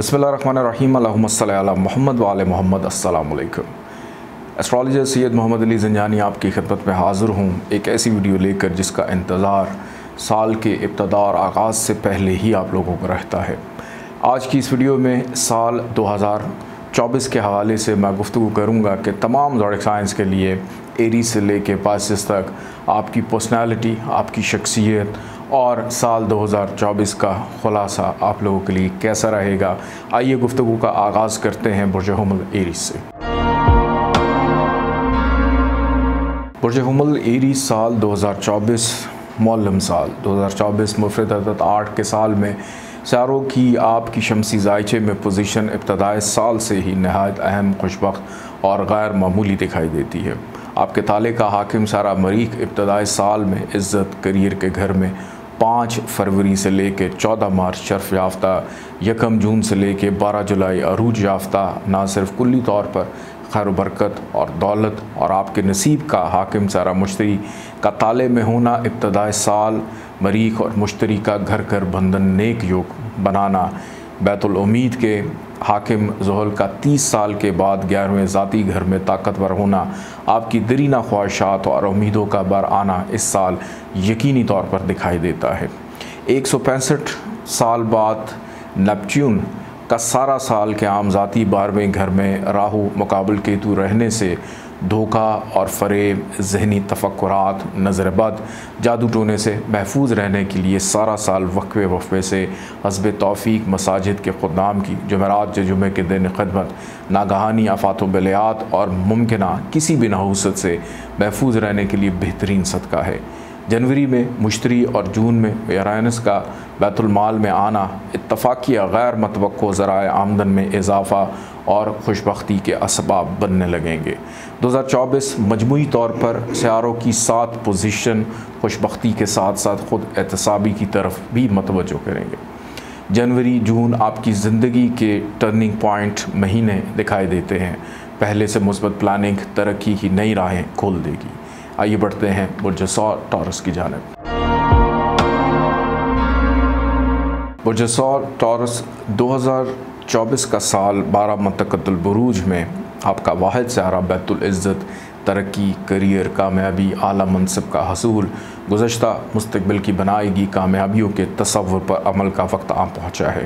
बिस्मिल्लाहिर्रहमानिर्रहीम अल्लाहुम्मा सल्ली अला मुहम्मद व आले मुहम्मद। अस्सलाम वालेकुम। एस्ट्रोलॉजर सैयद मोहम्मद अली ज़ंजानी आपकी खिदमत में हाज़िर हूँ एक ऐसी वीडियो लेकर जिसका इंतज़ार साल के इब्तिदा और आगाज़ से पहले ही आप लोगों को रहता है। आज की इस वीडियो में साल 2024 के हवाले से मैं गुफ्तगू करूँगा कि तमाम ज़ोडिक साइंस के लिए एरीज़ से लेके पाइसेस तक आपकी पर्सनैलिटी, आपकी शख्सियत और साल 2024 का खुलासा आप लोगों के लिए कैसा रहेगा। आइए गुफ्तगू का आगाज़ करते हैं बुर्ज हुमल एरीज़ से। बुर्ज हुमल एरीज़ साल 2024 मौलम साल 2024 मुफ़रद अदद 8 के साल में सितारों की आपकी शमसी ज़ायचे में पोजीशन इब्तदाई साल से ही नहायत अहम, खुशबख्त और गैर मामूली दिखाई देती है। आपके ताले का हाकिम सारा मरीख इब्तदाई साल में इज़्ज़त करियर के घर में 5 फरवरी से लेकर 14 मार्च शर्फ याफ्ता, 1 जून से लेकर 12 जुलाई अरूज याफ्ता, ना सिर्फ कुल्ली तौर पर खैर बरकत और दौलत और आपके नसीब का हाकिम सारा मुश्तरी का ताले में होना, इब्तदाई साल मरीख और मुश्तरी का घर घर बंधन नेक योग बनाना, बैतुल उम्मीद के हाकिम ज़ुहल का 30 साल के बाद 11वें ज़ाती घर में ताकतवर होना, आपकी दरीना ख्वाहिशात और उम्मीदों का बर आना इस साल यकीनी तौर पर दिखाई देता है। 165 साल बाद नेपच्यून का सारा साल के आम ज़ाती 12वें घर में राहु मुकाबल केतु रहने से धोखा और फ़रेब, ज़हनी तफक्कुरात, नज़र बद, जादू टोने से महफूज रहने के लिए सारा साल वक्फे वक्फे से हस्ब तौफ़ीक मसाजिद के ख़ुद्दाम की जुमेरात जुमे के दिन खदमत, नागहानी आफ़ात बलियात और मुमकिना किसी भी नहूसत से महफूज रहने के लिए बेहतरीन सदका है। जनवरी में मुश्तरी और जून में यूरेनस का बैतुल माल में आना इत्तफ़ाक़िया गैर मतवक्को ज़राए आमदन में इजाफ़ा और खुशबख्ती के असबाब बनने लगेंगे। 2024 मजमूई तौर पर सितारों की 7 पोजीशन खुशबख्ती के साथ साथ ख़ुद एहतसाबी की तरफ भी मतवज्जो करेंगे। जनवरी जून आपकी ज़िंदगी के टर्निंग पॉइंट महीने दिखाई देते हैं। पहले से मुस्बत प्लानिंग तरक्की की नई राहें खोल देगी। आइए बढ़ते हैं बुर्ज सौर टॉरस की जानिब। बुर्ज सौर टॉरस 2024 का साल 12 मंतक़तुल बुरूज में आपका वाहिद सितारा बैतुल इज़्ज़त, तरक्की, करियर, कामयाबी, आला मनसब का हसूल, गुज़श्ता मुस्तक़बिल की बनाएगी कामयाबियों के तसव्वुर पर अमल का वक्त आ पहुँचा है।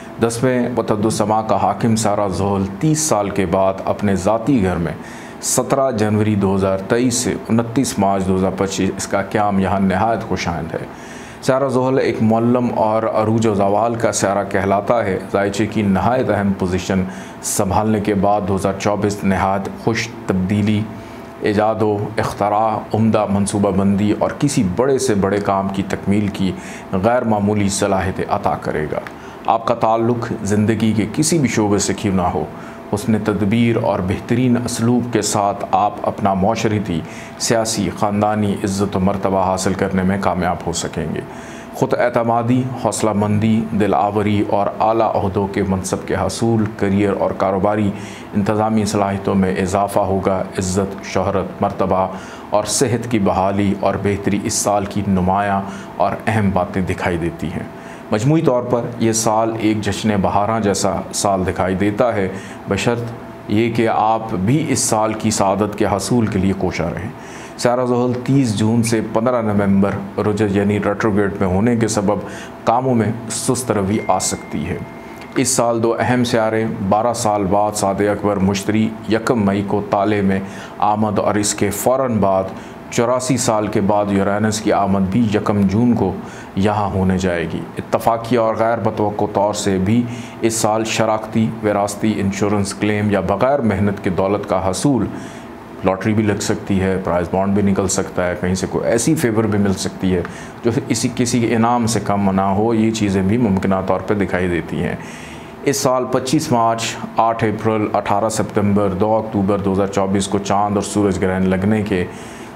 10वें वतदुस्समा का हाकिम सारा ज़ुहल 30 साल के बाद अपने ज़ाती घर में 17 जनवरी 2023 से 29 मार्च 2025 इसका क़याम यहाँ नहायत खुशाइंद है। सारा ज़ुहल एक मुअल्लम और अरूज व ज़वाल का सारा कहलाता है। ज़ायचे की नहायत अहम पोजीशन संभालने के बाद 2024 नहायत खुश तब्दीली, इजाद व इख्तरा, उम्दा मनसूबाबंदी और किसी बड़े से बड़े काम की तकमील की गैर मामूली सलाहियत अता करेगा। आपका ताल्लुक़ ज़िंदगी के किसी भी शोबे से क्यों ना हो, उसने तदबीर और बेहतरीन असलूब के साथ आप अपना माशरती, सियासी, ख़ानदानी इज़्ज़त व मर्तबा हासिल करने में कामयाब हो सकेंगे। ख़ुद एतमादी, हौसलामंदी, दिलावरी और आला ओहदों के मनसब के हसूल, करियर और कारोबारी इंतज़ामी सलाहियतों में इजाफ़ा होगा। इज़्ज़त, शोहरत, मर्तबा और सेहत की बहाली और बेहतरी इस साल की नुमायाँ और अहम बातें दिखाई देती हैं। मजमूई तौर पर यह साल एक जश्न बहारां जैसा साल दिखाई देता है, बशर्त ये कि आप भी इस साल की सआदत के हसूल के लिए कोशा रहें। सारा ज़ुहल 30 जून से 15 नवंबर रुजत यानी रेट्रोग्रेड में होने के सबब कामों में सुस्त रवी आ सकती है। इस साल 2 अहम सितारे 12 साल बाद सादे अकबर मुश्तरी 1 मई को ताले में आमद और इसके फ़ौरन बाद 84 साल के बाद यूरेनस की आमद भी 1 जून को यहाँ होने जाएगी। इत्तफ़ाक़ी और गैर मतवक्को तौर से भी इस साल शराकती, विरासती, इंश्योरेंस क्लेम या बग़ैर मेहनत के दौलत का हसूल, लॉटरी भी लग सकती है, प्राइज़ बॉन्ड भी निकल सकता है, कहीं से कोई ऐसी फेवर भी मिल सकती है जो किसी के इनाम से कम ना हो। ये चीज़ें भी मुमकिन तौर पर दिखाई देती हैं। इस साल 25 मार्च, 8 अप्रैल, 18 सितंबर, 2 अक्टूबर 2024 को चाँद और सूरज ग्रहण लगने के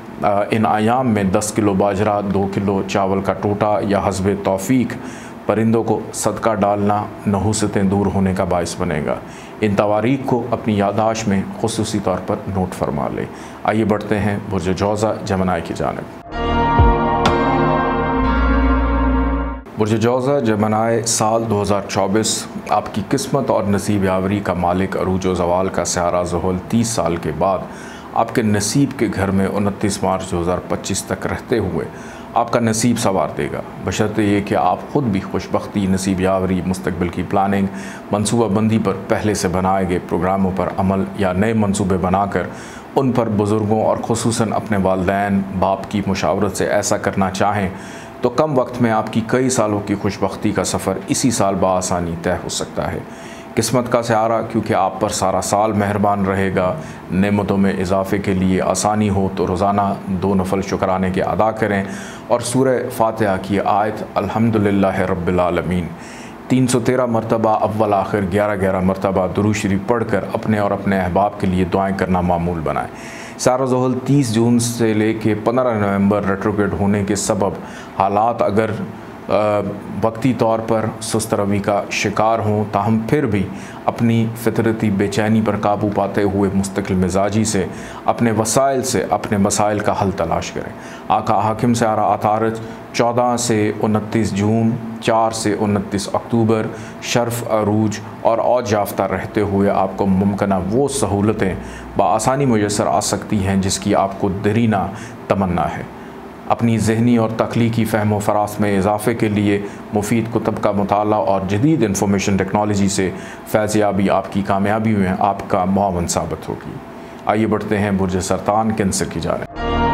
इन आयाम में 10 किलो बाजरा, 2 किलो चावल का टोटा या हस्ब तौफ़ीक परिंदों को सदका डालना नहूसतें दूर होने का बायस बनेगा। इन तवारीख को अपनी याददाश्त में खुसूसी तौर पर नोट फरमा लें। आइए बढ़ते हैं बुर्ज जौज़ा जमनाई की जानिब। बुर्ज जौज़ा जमनाए साल 2024 आपकी किस्मत और नसीब यावरी का मालिक अरूज व ज़वाल का सहारा ज़ुहल 30 साल के बाद आपके नसीब के घर में 29 मार्च 2025 तक रहते हुए आपका नसीब सवार देगा, बशर्ते ये कि आप ख़ुद भी खुशबख्ती, नसीब यावरी, मुस्तकबिल की प्लानिंग, मनसूबाबंदी पर पहले से बनाए गए प्रोग्रामों पर अमल या नए मनसूबे बनाकर उन पर बुज़ुर्गों और ख़ुसूसन अपने वालिदैन बाप की मुशावरत से ऐसा करना चाहें तो कम वक्त में आपकी कई सालों की खुशबख्ती का सफ़र इसी साल बआसानी तय हो सकता है। किस्मत का सहारा क्योंकि आप पर सारा साल मेहरबान रहेगा। नेमतों में इजाफ़े के लिए आसानी हो तो रोज़ाना 2 नफल शुक्राने के अदा करें और सूरह फातिहा की आयत अल्हम्दुलिल्लाहि रब्बिल आलमीन 313 मरतबा अव्वल आखिर 11-11 मरतबा दुरूद शरीफ पढ़कर अपने और अपने अहबाब के लिए दुआएं करना मामूल बनाएं। सहारा ज़ुहल 30 जून से लेके 15 नवंबर रेट्रोग्रेड होने के सबब हालात अगर वक्ती तौर पर सुस्त रवी का शिकार हों ताहम फिर भी अपनी फितरती बेचैनी पर काबू पाते हुए मुस्तकिल मिजाजी से अपने वसाइल से अपने मसाइल का हल तलाश करें। आका हाकिम सहारा अतारज 14 से 29 जून, 4 से 29 अक्टूबर शर्फ अरूज और औज याफ्ता रहते हुए आपको मुमकिना वो सहूलतें बआसानी मुयस्सर आ सकती हैं जिसकी आपको दरीना तमन्ना है। अपनी ज़हनी और तख्लीकी फ़हम फ़रास में इजाफ़े के लिए मुफीद कुतब का मुताला और जदीद इंफॉर्मेशन टेक्नोलॉजी से फैज़याबी आपकी कामयाबी में आपका मुआवन साबित होगी। आइए बढ़ते हैं बुर्ज सरतान कैंसर की जानिब।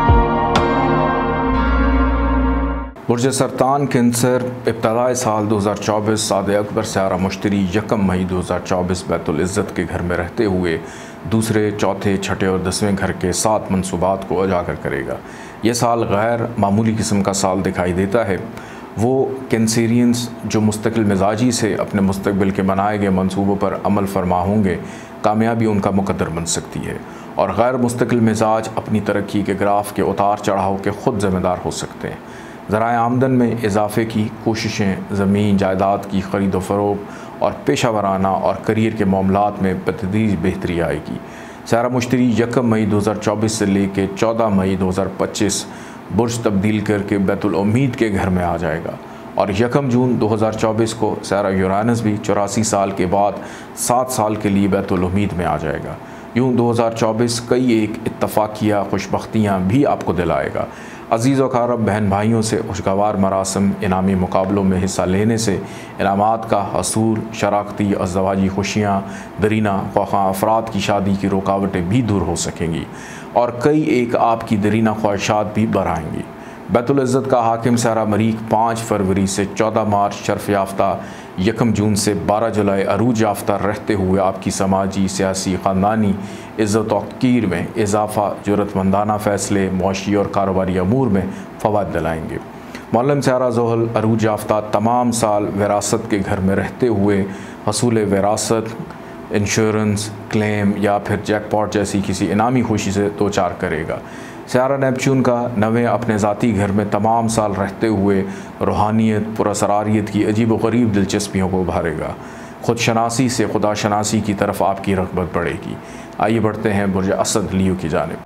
बुर्ज सरतान कैंसर इब्तदाई साल 2024 सादे अकबर सहारा मुश्तरी 1 मई 2024 बैतुल इज़्ज़त के घर में रहते हुए दूसरे, चौथे, छठे और 10वें घर के 7 मनसूबात को उजागर करेगा। यह साल गैर मामूली किस्म का साल दिखाई देता है। वो कैंसेरियंस जो मुस्तकिल मिजाजी से अपने मुस्तकबिल के बनाए गए मनसूबों पर अमल फरमा होंगे, कामयाबी उनका मुकद्दर बन सकती है और गैर मुस्तकिल मिजाज अपनी तरक्की के ग्राफ के उतार चढ़ाव के ख़ुद ज़िम्मेदार हो सकते हैं। ज़राए आमदन में इजाफ़े की कोशिशें, ज़मीन जायदाद की ख़रीद व फ़रोख्त और पेशा वराना और करियर के मामलात में बतदरीज बेहतरी आएगी। सहारा मुश्तरी 1 मई 2024 से लेकर 14 मई 2025 बुर्ज तब्दील करके बैतुल उम्मीद के घर में आ जाएगा और 1 जून 2024 को सहारा यूरानस भी 84 साल के बाद 7 साल के लिए बैतुल उम्मीद में आ जाएगा। यूँ 2024 कई एक इत्तफाकिया खुशबख्तियाँ भी आपको दिलाएगा। अज़ीज़ व क़रीब बहन भाइयों से खुशगवार मरासम, इनामी मुकाबलों में हिस्सा लेने से इनामात का हसूल, शराकती अज़दवाजी खुशियाँ, दरीना ख्वाह अफराद की शादी की रुकावटें भी दूर हो सकेंगी और कई एक आपकी दरीना ख्वाहिशात भी बढ़ाएंगी। बैतुल इज़्ज़त का हाकिम सहारा मरीक 5 फरवरी से 14 मार्च शर्फ याफ्ता, 1 जून से 12 जुलाई अरूज याफ्ता रहते हुए आपकी समाजी, सियासी, ख़ानदानी इज़्ज़त और तौक़ीर में इजाफ़ा, ज़रूरतमंदाना फ़ैसले, मुआशी और कारोबारी अमूर में फ़वाद दिलाएंगे। मौलम सहारा ज़ुहल अरूज याफ्ता तमाम साल विरासत के घर में रहते हुए हसूल विरासत, इंश्योरेंस क्लेम या फिर जैकपॉट जैसी किसी इनामी खुशी से दो चार करेगा। सहारा नेपच्यून का नवे अपने ज़ाती घर में तमाम साल रहते हुए रूहानियत, पुरअसरारियत की अजीब व गरीब दिलचस्पियों को उभारेगा। खुद शनासी से खुदा शनासी की तरफ आपकी रग़बत बढ़ेगी। आइए बढ़ते हैं बुर्ज असद लियो की जानिब।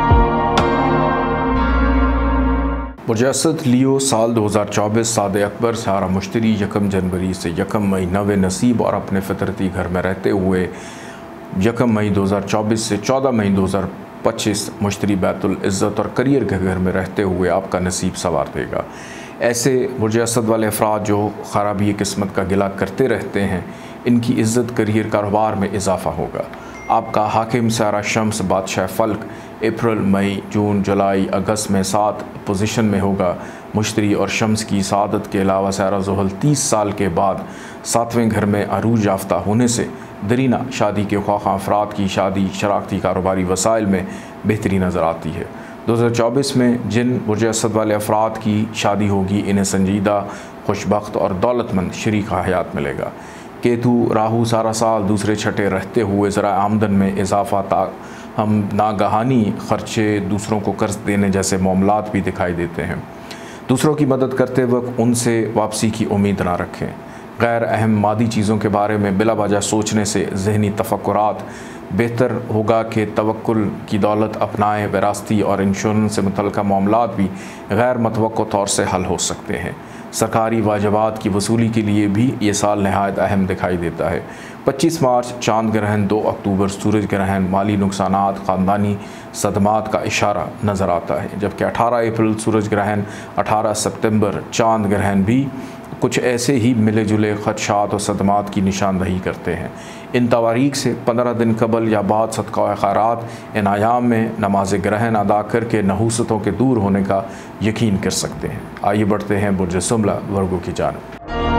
बुर्ज असद लियो साल 2024 सादे अकबर सहारा मुश्तरी 1 जनवरी से 1 मई नवे नसीब और अपने फितरती घर में रहते हुए 1 मई 2024 से 14 मई 2025 मुश्तरी बैतुल इज़्ज़त और करियर के घर में रहते हुए आपका नसीब सवार देगा। ऐसे बुर्ज असद वाले अफराद जो ख़राबी किस्मत का गिला करते रहते हैं, इनकी इज़्ज़त, करियर, कारोबार में इजाफ़ा होगा। आपका हाकिम सहारा शम्स बादशाह फ़ल्क अप्रैल, मई, जून, जुलाई, अगस्त में 7 पोजीशन में होगा। मुश्तरी और शम्स की सादत के अलावा सहारा ज़ुहल 30 साल के बाद 7वें घर में अरूज याफ्ता होने से दरीना शादी के ख्वाह अफराद की शादी, शराकती कारोबारी वसाइल में बेहतरी नज़र आती है। 2024 में जिन बुर्ज असद वाले अफराद की शादी होगी, इन्हें संजीदा, खुशबख्त और दौलतमंद शरीक हयात मिलेगा। केतु राहु सारा साल दूसरे छठे रहते हुए ज़रा आमदन में इजाफ़ा, हम नागहानी ख़र्चे, दूसरों को कर्ज देने जैसे मामलात भी दिखाई देते हैं। दूसरों की मदद करते वक्त उनसे वापसी की उम्मीद ना रखें। गैर अहम मादी चीज़ों के बारे में बिला वजह सोचने से ज़हनी तफक्कुरात बेहतर होगा कि तवक्कुल की दौलत अपनाएं। विरासती और इंश्योरेंस से मुतल्लिक़ मामलात भी गैर मतवक्को तौर से हल हो सकते हैं। सरकारी वाजबात की वसूली के लिए भी ये साल नहायत अहम दिखाई देता है। 25 मार्च चांद ग्रहण, 2 अक्टूबर सूरज ग्रहण माली नुकसानात, ख़ानदानी सदमात का इशारा नज़र आता है, जबकि 18 अप्रैल सूरज ग्रहण, 18 सितंबर चांद ग्रहण भी कुछ ऐसे ही मिले जुले ख़दशात और सदमात की निशानदही करते हैं। इन तवारीख से 15 दिन कबल या बाद सदका खैरात इन आयाम में नमाज ग्रहण अदा करके नहूसतों के दूर होने का यकीन कर सकते हैं। आइए बढ़ते हैं बुर्ज सुमला वर्गो की जानिब।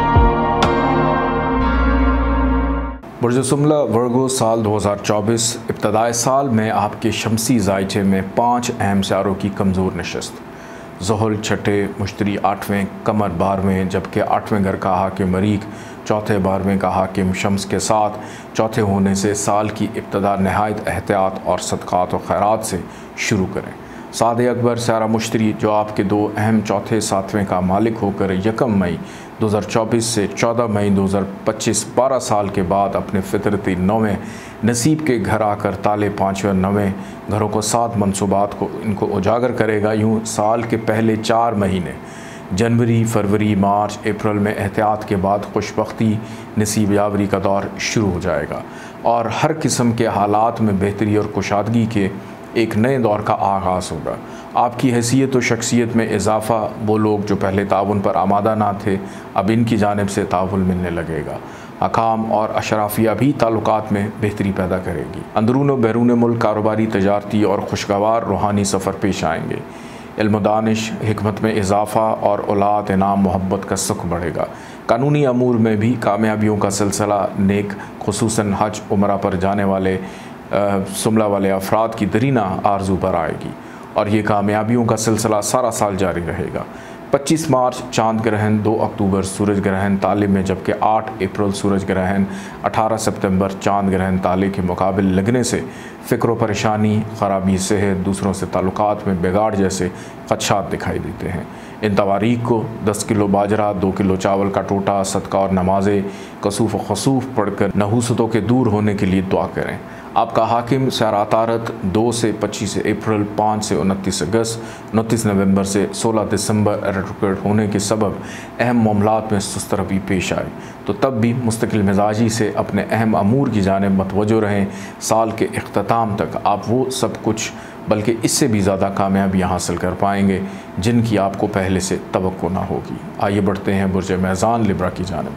बुर्ज सुमला वर्गो साल 2024 इब्तदाई साल में आपके शमसी जायचे में 5 अहम सितारों की कमज़ोर नशस्त। ज़ुहल छठे, मुश्तरी 8वें, कमर 12वें, जबकि 8वें घर का हाकिम मरीख, चौथे 12वें का हाकिम शम्स के साथ चौथे होने से साल की इब्तदा नहायत एहतियात और सदक़ात व खैरात से शुरू करें। सादे अकबर सियारा मुश्तरी जो आपके 2 अहम चौथे 7वें का मालिक होकर 1 मई 2024 से 14 मई 2025 12 साल के बाद अपने फितरती 9वें नसीब के घर आकर ताले 5वें और 9वें घरों को 7 मनसूबात को इनको उजागर करेगा। यूँ साल के पहले 4 महीने जनवरी, फरवरी, मार्च, अप्रैल में एहतियात के बाद खुशबख्ती नसीब यावरी का दौर शुरू हो जाएगा और हर किस्म के हालात में बेहतरी और कुशादगी के एक नए दौर का आगाज़ होगा। आपकी हैसियत और शख्सियत में इजाफ़ा, वो लोग जो पहले ताउन पर आमादा ना थे अब इनकी जानिब से ताउन मिलने लगेगा। हकाम और अशराफिया भी ताल्लुकात में बेहतरी पैदा करेगी। अंदरून व बैरून मुल्क कारोबारी, तजारती और खुशगवार रूहानी सफ़र पेश आएंगे। इल्म दानिश, हिकमत में इजाफ़ा और औलाद, इनाम, मोहब्बत का सुख बढ़ेगा। कानूनी अमूर में भी कामयाबियों का सिलसिला नेक, खुसूसन हज उमरा पर जाने वाले सुमला वाले अफराद की दरीना आरजू पर आएगी और ये कामयाबियों का सिलसिला सारा साल जारी रहेगा। 25 मार्च चांद ग्रहण, 2 अक्टूबर सूरज ग्रहण ताले में, जबकि 8 अप्रैल सूरज ग्रहण, 18 सितंबर चांद ग्रहण ताले के मुकाबिल लगने से फ़िक्र व परेशानी, ख़राबी सेहत, दूसरों से ताल्लुकात में बिगाड़ जैसे ख़दशात दिखाई देते हैं। इन तवारीख को 10 किलो बाजरा, 2 किलो चावल का टोटा, सदका और नमाज़ें कसूफ़ व खसूफ़ पढ़कर नहूसतों के दूर होने के लिए दुआ करें। आपका हाकिम सियारा तारत 2 से 25 अप्रैल, 5 से 29 अगस्त, 29 नवंबर से 16 दिसंबर रेट्रोग्रेड होने के सबब अहम मामलात में सुस्तरबी पेश आए तो तब भी मुस्तकिल मिजाजी से अपने अहम अमूर की जानिब मतवज्जो रहें। साल के इख्तिताम तक आप वो सब कुछ बल्कि इससे भी ज़्यादा कामयाबियाँ हासिल कर पाएंगे जिनकी आपको पहले से तवक्को ना होगी। आइए बढ़ते हैं बुर्ज मेज़ान लिब्रा की जानिब।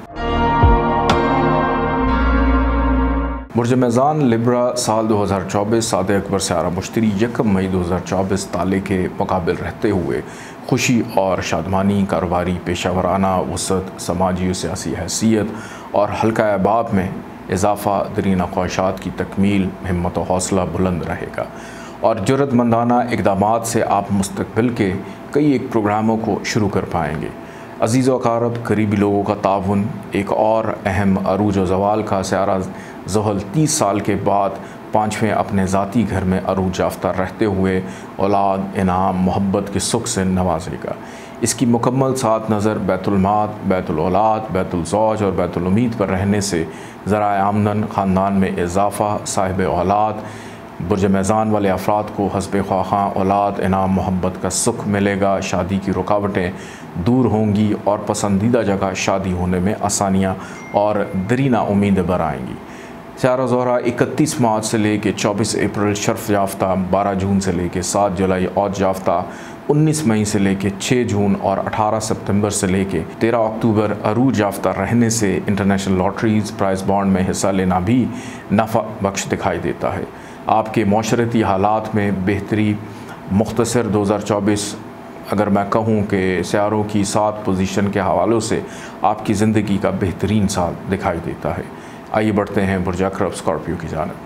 बुर्ज मेज़ान लिब्रा साल 2024 सादे अकबर सियारा मुश्तरी 1 मई 2024 ताले के मुकाबिल रहते हुए खुशी और शादमानी, कारोबारी, पेशावराना वसत, समाजी और सियासी हैसियत और हल्का अहबाब में इजाफ़ा, दरीना ख्वाहिशात की तकमील, हिम्मत और हौसला बुलंद रहेगा और जुर्रतमंदाना इक़दामात से आप मुस्तक़बिल के कई एक प्रोग्रामों को शुरू कर पाएंगे। अज़ीज़ व अक़ारब, करीबी लोगों का ताउन, एक और अहम अरूज व ज़वाल का सियारा ज़ुहल 30 साल के बाद 5वें अपने ज़ाती घर में अरूज याफ्ता रहते हुए औलाद, इनाम, मोहब्बत के सुख से नवाजेगा। इसकी मुकम्मल साथ नज़र बैतुलमाल, बैतुल औलाद, बैतुल ज़ौज और बैतुल उम्मीद पर रहने से ज़राए आमदन, ख़ानदान में इजाफ़ा, साहिब औलाद, बुर्ज मेज़ान वाले अफराद को हस्ब ख्वाहां औलाद, इनाम, मोहब्बत का सुख मिलेगा। शादी की रुकावटें दूर होंगी और पसंदीदा जगह शादी होने में आसानियाँ और दरीना उम्मीदें बर आएंगी। सियारा ज़ोहरा 31 मार्च से लेकर 24 अप्रैल शर्फ याफ्ता, 12 जून से लेकर 7 जुलाई औज याफ्ता, 19 मई से लेकर 6 जून और 18 सितंबर से लेकर 13 अक्टूबर अरूज याफ्ता रहने से इंटरनेशनल लॉटरीज, प्राइज़ बॉन्ड में हिस्सा लेना भी नफ़ा बख्श दिखाई देता है। आपके माशरती हालात में बेहतरी मुख्तसर 2024 अगर मैं कहूँ कि सियारों की 7 पोजीशन के हवालों से आपकी ज़िंदगी का बेहतरीन साल दिखाई देता है। आइए बढ़ते हैं बुर्ज अक़रब स्कॉर्पियो की जानिब।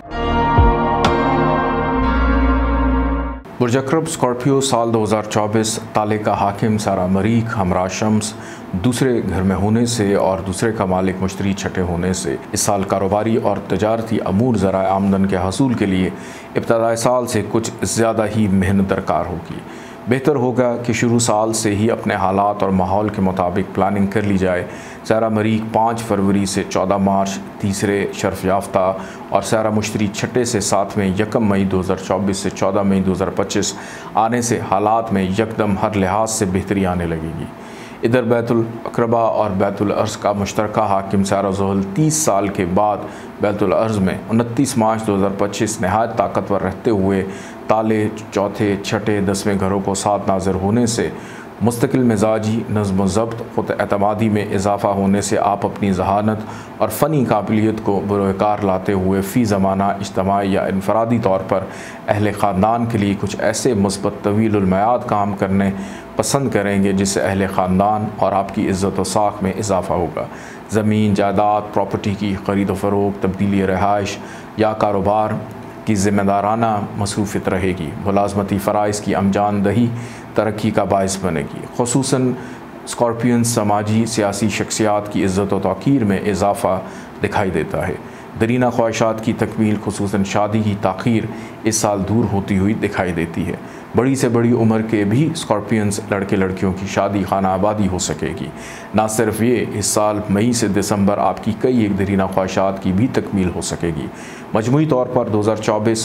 बुर्ज अक़रब स्कॉर्पियो साल 2024 ताले का हाकिम सियारा मरीख हमरा शम्स दूसरे घर में होने से और दूसरे का मालिक मुश्तरी छठे होने से इस साल कारोबारी और तजारती अमूर ज़राए आमदन के हसूल के लिए इब्तदाई साल से कुछ ज़्यादा ही मेहनत दरकार होगी। बेहतर होगा कि शुरू साल से ही अपने हालात और माहौल के मुताबिक प्लानिंग कर ली जाए। सियारा मरीख 5 फरवरी से 14 मार्च तीसरे शर्फ याफ्ता और सियारा मुश्तरी छठे से 7वें 1 मई 2024 से 14 मई 2025 आने से हालात में यकदम हर लिहाज से बेहतरी आने लगेगी। इधर बैतुल अक़रबा और बैतुल अर्ज़ का मुश्तरका हाकिम सारा ज़ुहल 30 साल के बाद बैतुल अर्ज़ में 29 मार्च 2025 नहायत ताकतवर रहते हुए ताले चौथे छठे 10वें घरों को साथ नाज़र होने से मुस्तकिल मिजाजी नज़्म ज़ब्त ख़ुद एतमादी में इजाफ़ा होने से आप अपनी ज़हानत और फ़नी काबिलियत को बुरोकार लाते हुए फ़ी ज़माना इज्तमाई या इनफरादी तौर पर अहले ख़ानदान के लिए कुछ ऐसे मुस्बत तवीलुल मयाद काम करने पसंद करेंगे जिससे अहले ख़ानदान और आपकी इज़्ज़त व साख में इजाफ़ा होगा। ज़मीन जायदाद प्रॉपर्टी की ख़रीद व फ़रोख्त तब्दीली रहाइश या कारोबार की ज़िम्मेदाराना मसरूफ़ियत रहेगी। मुलाज़मती फ़राइज़ की अंजामदही तरक्की का बायस बनेगी। ख़ुसूसन स्कॉर्पियन समाजी सियासी शख्सियात की इज़्ज़त व तौक़ीर में इजाफ़ा दिखाई देता है। दरीना ख्वाहिशात की तकमील ख़ुसूसन शादी की ताख़ीर इस साल दूर होती हुई दिखाई देती है। बड़ी से बड़ी उम्र के भी स्कॉर्पियंस लड़के लड़कियों की शादी खाना आबादी हो सकेगी। ना सिर्फ ये, इस साल मई से दिसंबर आपकी कई एक दरीना ख्वाहिशात की भी तकमील हो सकेगी। मजमूई तौर पर 2024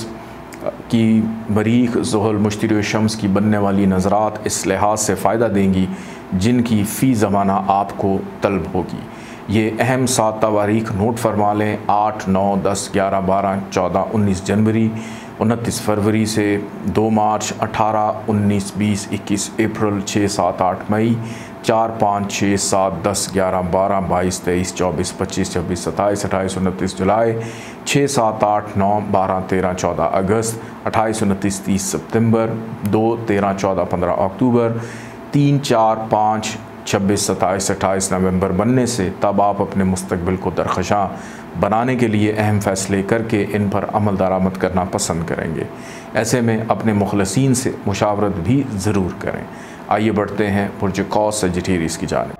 की मरीख ज़ुहल मुश्तरी शम्स की बनने वाली नज़रात इस लिहाज से फ़ायदा देंगी जिनकी फ़ी ज़माना आपको तलब होगी। ये अहम 7 तवारीख नोट फरमा लें: 8, 9, 10, 11, 12, 14, 19 जनवरी, 29 फरवरी से 2 मार्च, 18, 19, 20, 21 अप्रैल, 6, 7, 8 मई, 4, 5, 6, 7, 10, 11, 12, 22, 23, 24, 25, 26, 27, 28, 29 जुलाई, 6, 7, 8, 9, 12, 13, 14 अगस्त, 28, 29, 30 सितंबर, 2, 13, 14, 15 अक्टूबर, 3, 4, 5, 26, 27, 28 नवंबर बनने से तब आप अपने मुस्तकबिल को दरख़शां बनाने के लिए अहम फ़ैसले करके इन पर अमल दरामद करना पसंद करेंगे। ऐसे में अपने मुखलसीन से मुशावरत भी ज़रूर करें। आइए बढ़ते हैं बुर्ज कौस सजिटेरियस की जानिब।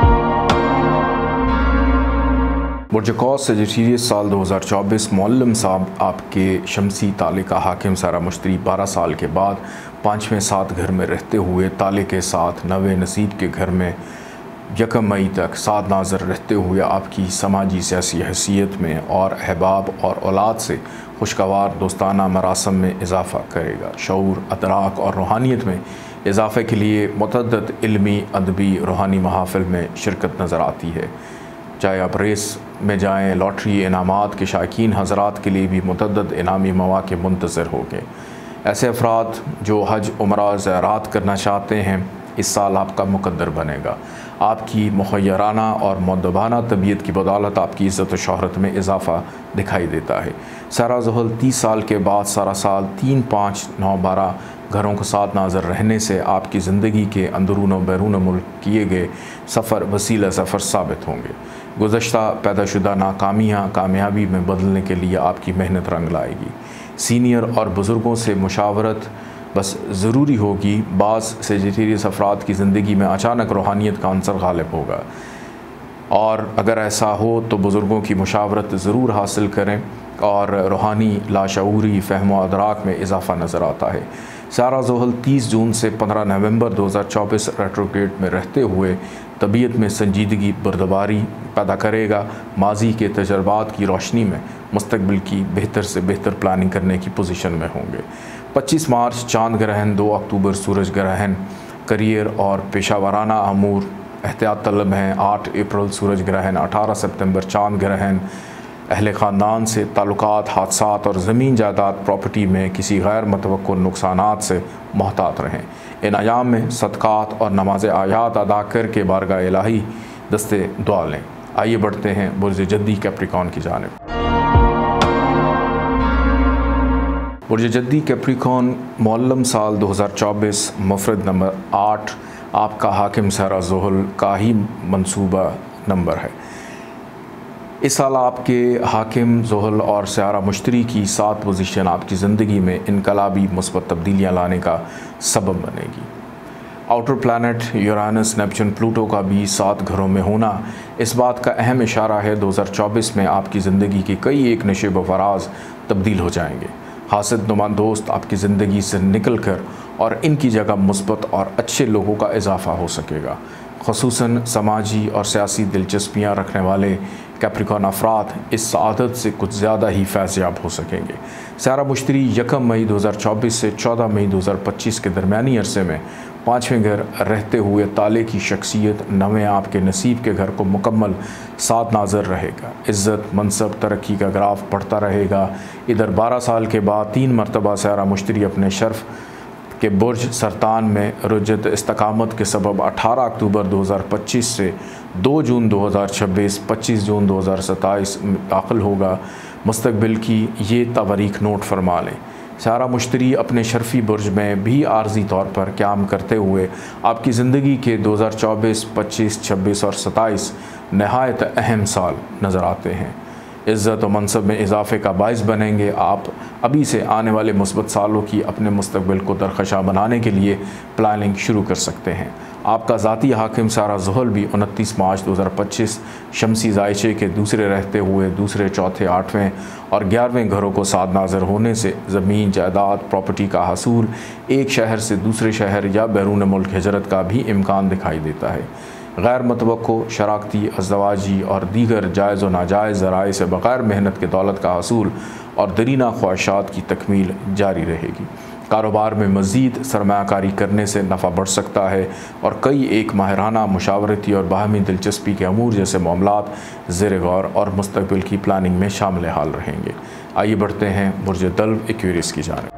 बुर्ज कौस सजिटेरियस साल 2024 मुअल्लिम साहब आपके शमसी ताले का हाकिम सारा मुश्तरी 12 साल के बाद 5वें सात घर में रहते हुए ताले के साथ नवे नसीब के घर में 1 मई तक साथ नाज़र रहते हुए आपकी समाजी सियासी हैसियत में और अहबाब और औलाद से खुशगवार दोस्ताना मरासम में इजाफ़ा करेगा। शऊर, अदराक और रूहानियत में इजाफ़े के लिए मुतअद्दिद इल्मी, अदबी, रूहानी महाफ़िल में शिरकत नज़र आती है। चाहे आप रेस में जाएँ, लॉटरी इनामात के शायकीन हज़रात के लिए भी मुतअद्दिद इनामी मौक़े मुंतज़र होंगे। ऐसे अफराद जो हज, उम्रा, ज़ियारत करना चाहते हैं, इस साल आपका मुकद्दर बनेगा। आपकी मुखय्यराना और मुअद्दबाना तबीयत की बदौलत आपकी इज़्ज़त व शोहरत में इजाफ़ा दिखाई देता है। सारा ज़ुहल 30 साल के बाद सारा साल 3, 5, 9, 12 घरों के साथ नाज़र रहने से आपकी ज़िंदगी के अंदरून व बैरून मुल्क किए गए सफ़र वसीला सफ़र साबित होंगे। गुज़श्ता पैदाशुदा नाकामियाँ कामयाबी में बदलने के लिए आपकी मेहनत रंग लाएगी। सीनियर और बुज़ुर्गों से मुशावरत बस ज़रूरी होगी। बाज़ सजिटेरियस अफराद की ज़िंदगी में अचानक रूहानियत का अंसर गालिब होगा और अगर ऐसा हो तो बुज़ुर्गों की मुशावरत ज़रूर हासिल करें और रूहानी लाशऊरी फ़हम व अदराक में इजाफ़ा नज़र आता है। सारा ज़ुहल 30 जून से 15 नवंबर 2024 रेट्रोग्रेड में रहते हुए तबीयत में संजीदगी बर्दबारी पैदा करेगा। माजी के तजर्बात की रोशनी में मुस्तकबिल की बेहतर से बेहतर प्लानिंग करने की पोजीशन में होंगे। 25 मार्च चांद ग्रहण, 2 अक्टूबर सूरज ग्रहण करियर और पेशावराना अमूर एहतियात तलब हैं। 8 अप्रैल सूरज ग्रहण, 18 सितंबर चांद ग्रहण। अहले ख़ानदान से ताल्लुकात, हादसात और ज़मीन जायदाद प्रॉपर्टी में किसी गैर मुतवक्को नुकसानात से मोहतात रहें। इन अयाम में सदक़ात और नमाज आयात अदा करके बारगाह इलाही दस्ते दुआ लें। आइए बढ़ते हैं बुर्ज जद्दी कैप्रिकॉन की जानिब। बुर्ज जद्दी कैप्रिकॉन मुअल्लम साल 2024 मुफरद नंबर 8 आपका हाकिम सारा ज़ुहल का ही मंसूबा नंबर है। इस साल आपके हाकिम ज़ुहल और सारा मुश्तरी की 7 पोजीशन आपकी ज़िंदगी में इनकलाबी मुस्बत तब्दीलियाँ लाने का सबब बनेगी। Outer planet Uranus, Neptune, Pluto का भी 7 घरों में होना इस बात का अहम इशारा है 2024 में आपकी ज़िंदगी के कई एक नशे व फराज तब्दील हो जाएंगे। हासिद नुमा दोस्त आपकी ज़िंदगी से निकल कर और इनकी जगह मुस्बत और अच्छे लोगों का इजाफ़ा हो सकेगा। ख़ुसूसन समाजी और सियासी दिलचस्पियाँ रखने वाले कैप्रिकॉन अफराद इस सआदत से कुछ ज़्यादा ही फैज़याब हो सकेंगे। सारा मुश्तरी 1 मई 2024 से 14 मई 2025 के दरमियानी अरसे में पाँचवें घर रहते हुए ताले की शख्सियत नवें आपके नसीब के घर को मुकम्मल साथ नाज़र रहेगा। इज़्ज़त मनसब तरक्की का ग्राफ बढ़ता रहेगा। इधर 12 साल के बाद 3 मरतबा सारा मुश्तरी अपने शर्फ के बुर्ज सरतान में रुजत इस्तकामत के सबब 18 अक्टूबर 2025 से 2 जून 2026, 25 जून 2027 दाखिल होगा। मुस्तकबिल की ये तवारीख नोट फरमा लें। सारा मुश्तरी अपने शर्फी बुर्ज में भी आर्जी तौर पर क़याम करते हुए आपकी ज़िंदगी के 2024, 25, 26 और 27 नहायत अहम साल नज़र आते हैं। इज़्ज़त और मनसब में इजाफ़े का बाइस बनेंगे। आप अभी से आने वाले मुस्बत सालों की अपने मुस्तकबिल को दरख़शा बनाने के लिए प्लानिंग शुरू कर सकते हैं। आपका ज़ाती हाकिम सारा ज़ुहल भी 29 मार्च 2025 शमसी ज़ायचे के दूसरे रहते हुए दूसरे, चौथे, 8वें और 11वें घरों को साथ नाज़र होने से ज़मीन, जायदाद, प्रॉपर्टी का हसूल, एक शहर से दूसरे शहर या बैरून मुल्क हिजरत का भी इम्कान दिखाई देता है। गैर मतवक्को शराकती, अज़दवाजी और दीगर जायज़ व नाजायज़ ज़राए से बग़ैर मेहनत के दौलत का हसूल और दरीना ख्वाहिशात की तकमील जारी रहेगी। कारोबार में मज़ीद सरमायाकारी करने से नफ़ा बढ़ सकता है और कई एक माहिराना मुशावरती और बाहमी दिलचस्पी के अमूर जैसे मामलात ज़ेर गौर और मुस्तकबिल की प्लानिंग में शामिल हाल रहेंगे। आइए बढ़ते हैं बुर्ज दल्ब एक्वेरियस की जानिब।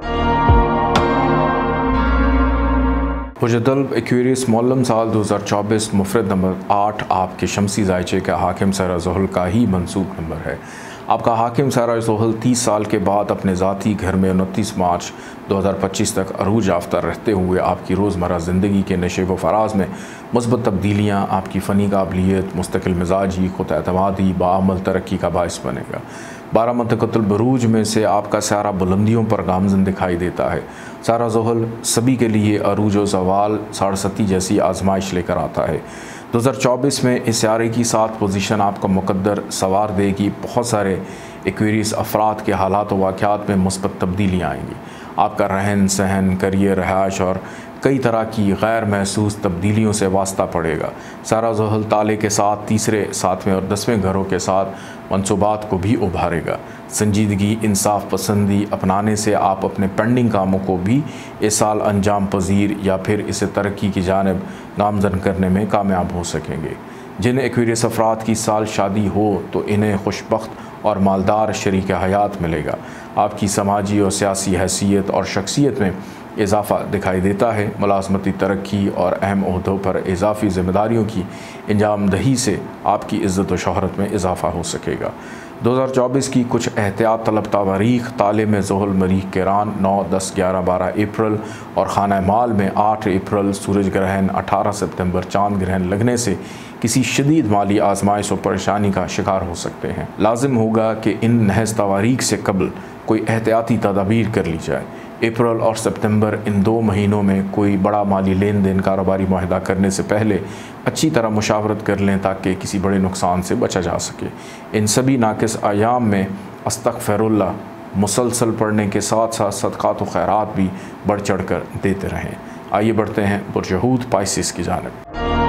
बुर्ज दल्ब एक्वेरियस मोल्लम साल 2024 मुफरद नंबर 8 आपके शमसी ज़ायचे का हाकिम सारा ज़ुहल का ही मंसूब नंबर है। आपका हाकिम सारा ज़ुहल 30 साल के बाद अपने ज़ाती घर में 29 मार्च 2025 तक अरूज याफ्ता रहते हुए आपकी रोज़मर्रा ज़िंदगी के नशेब व फराज में मुस्बत तब्दीलियाँ, आपकी फ़नी काबिलियत, मुस्तकिल मिजाजी, खुद एतमादी, बाअमल तरक्की का बाइस बनेगा। 12 मंतक़तुल बुरूज में से आपका सारा बुलंदियों पर गामज़न दिखाई देता है। सारा ज़ुहल सभी के लिए अरूज व ज़वाल, साढ़सती जैसी आजमाइश लेकर आता है। 2024 में इस सियारे की 7 पोजीशन आपका मुकद्दर सवार देगी। बहुत सारे एक्वेरियस अफराद के हालात व वाक़यात में मुस्बत तब्दीलियाँ आएंगी। आपका रहन सहन, करियर, रहायश और कई तरह की गैर महसूस तब्दीलियों से वास्ता पड़ेगा। सारा ज़ुहल ताले के साथ तीसरे, 7वें और 10वें घरों के साथ मंसूबात को भी उभारेगा। संजीदगी, इंसाफ पसंदी अपनाने से आप अपने पेंडिंग कामों को भी इस साल अंजाम पजीर या फिर इसे तरक्की की जानिब गामज़न करने में कामयाब हो सकेंगे। जिन एक्वेरियस अफराद की साल शादी हो तो इन्हें खुशबख्त और मालदार शरीक हयात मिलेगा। आपकी समाजी और सियासी हैसियत और शख्सियत में इजाफ़ा दिखाई देता है। मुलाज़मती तरक्की और अहम ओहदों पर इजाफ़ी ज़िम्मेदारियों की अंजाम दही से आपकी इज़्ज़त व शोहरत में इजाफ़ा हो सकेगा। 2024 की कुछ एहतियात तलब तवारीख ताले में ज़ुहल मरीख़ केरान 9, 10, 11, 12 अप्रैल और खाना माल में 8 अप्रैल सूरज ग्रहण, 18 सितंबर चाँद ग्रहण लगने से किसी शदीद माली आजमाइश और परेशानी का शिकार हो सकते हैं। लाजिम होगा कि इन नहज़ तवारीख से कबल कोई एहतियाती तदाबीर कर ली जाए। अप्रैल और सितंबर इन 2 महीनों में कोई बड़ा माली लेन देन कारोबारी मुआहदा करने से पहले अच्छी तरह मुशावरत कर लें ताकि किसी बड़े नुकसान से बचा जा सके। इन सभी नाकिस आयाम में अस्तगफिरुल्लाह मुसलसल पढ़ने के साथ साथ सदक़ात व खैरात भी बढ़ चढ़ कर देते रहें। आइए बढ़ते हैं बुर्ज हूत पाइसिस की जानिब।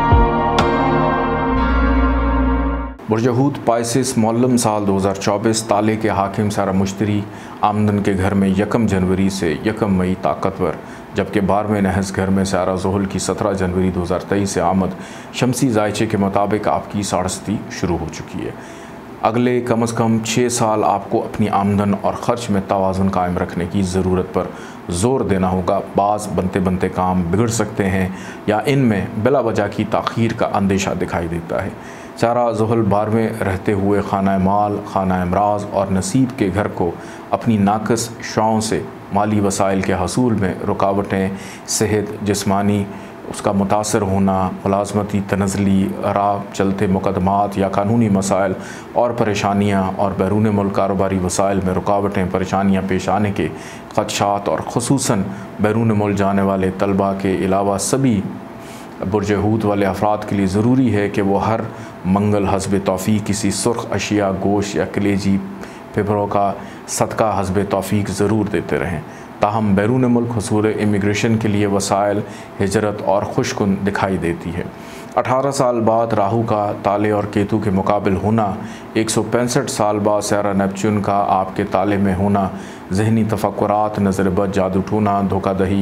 बुर्ज हूत पाइसिस मोल्लम साल 2024 ताले के हाकिम सारा मुश्तरी आमदन के घर में 1 जनवरी से 1 मई ताकतवर, जबकि 12वें नहज़ घर में सारा ज़ुहल की 17 जनवरी 2023 से आमद शमसी ज़ायचे के मुताबिक आपकी साढ़सती शुरू हो चुकी है। अगले कम अज़ कम 6 साल आपको अपनी आमदन और ख़र्च में तवाज़ुन कायम रखने की ज़रूरत पर ज़ोर देना होगा। बाज़ बनते बनते काम बिगड़ सकते हैं या इनमें बिला वजह की ताख़ीर का अंदेशा दिखाई देता है। सारा ज़ुहल 12वें रहते हुए खाना माल, खाना अमराज और नसीब के घर को अपनी नाकस शौं से माली वसाइल के हसूल में रुकावटें, सेहत, जिस्मानी उसका मुतासर होना, मुलाज़मती तनज़ली राह चलते मुकदमात या कानूनी मसाइल और परेशानियाँ और बैरून मुल्क कारोबारी वसाइल में रुकावटें, परेशानियाँ पेश आने के ख़दशात और ख़ुसूसन बैरून मुल्क जाने वाले तलबा के अलावा सभी बुर्ज हूत वाले अफराद के लिए ज़रूरी है कि वो हर मंगल हस्ब तौफ़ीक़ किसी सुर्ख अशिया, गोश्त या कलेजी फिबरों का सदका हस्ब तौफ़ीक़ ज़रूर देते रहें। ताहम बैरून मुल्क हुसूल इमिग्रेशन के लिए वसाइल, हिजरत और खुशकुन दिखाई देती है। 18 साल बाद राहु का ताले और केतु के मुकाबिल होना, 165 साल बाद सारा नेपच्यून का आपके ताले में होना, जहनी तफक्कुरात, नज़र बद, जादू टोना, धोखादही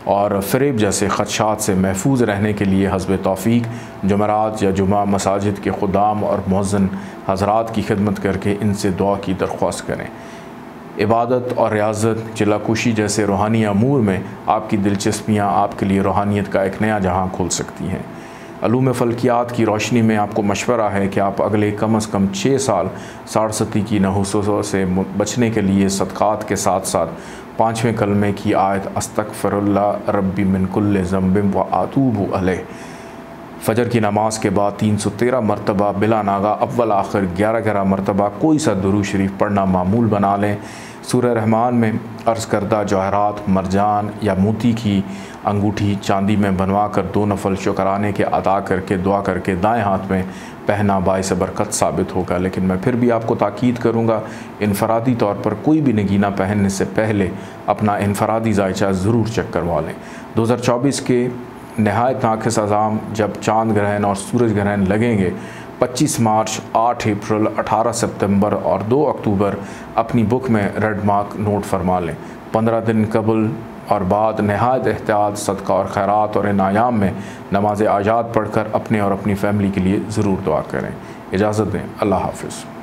और फ़रेब जैसे ख़दशात से महफूज रहने के लिए हस्ब तौफ़ीक जुमेरात या जुमा मसाजिद के खुदाम और मुअज़्ज़िन हज़रात की खिदमत करके इनसे दुआ की दरख्वास्त करें। इबादत और रियाज़त, चिल्लाकुशी जैसे रूहानी अमूर में आपकी दिलचस्पियाँ आपके लिए रूहानियत का एक नया जहाँ खोल सकती हैं। अलूम फ़ल्कियात की रोशनी में आपको मशवरा है कि आप अगले कम से कम 6 साल साड़सती की नहुसों से बचने के लिए सदक़ात के साथ साथ 5वें कलमे की आयत अस्तग़फ़िरुल्लाह रब्बी मिन कुल्लि ज़ंबिन व अतूबु अलैह फ़जर की नमाज के बाद 313 मरतबा बिला नागा अव्वल आखिर 11-11 मरतबा कोई सा दुरूद शरीफ पढ़ना मामूल बना लें। सूरह रहमान में अर्ज़ करदा जवाहरात, मरजान या मोती की अंगूठी चांदी में बनवा कर 2 नफल शुक्राने के अदा करके दुआ करके दाएं हाथ में पहना बाइस बरकत साबित होगा। लेकिन मैं फिर भी आपको ताकीद करूँगा, इनफरादी तौर पर कोई भी नगीना पहनने से पहले अपना इनफरादी जायचा ज़रूर चेक करवा लें। 2024 के नहायत नाक़िस अज़ाम जब चाँद ग्रहण और सूरज ग्रहण लगेंगे 25 मार्च, 8 अप्रैल, 18 सितंबर और 2 अक्टूबर अपनी बुक में रेड मार्क नोट फरमा लें। 15 दिन कबल और बाद नहायत एहतियात, सदका और खैरात और इन आयाम में नमाज आजाद पढ़कर अपने और अपनी फ़ैमिली के लिए ज़रूर दुआ करें। इजाज़त दें। अल्लाह हाफ़िज़।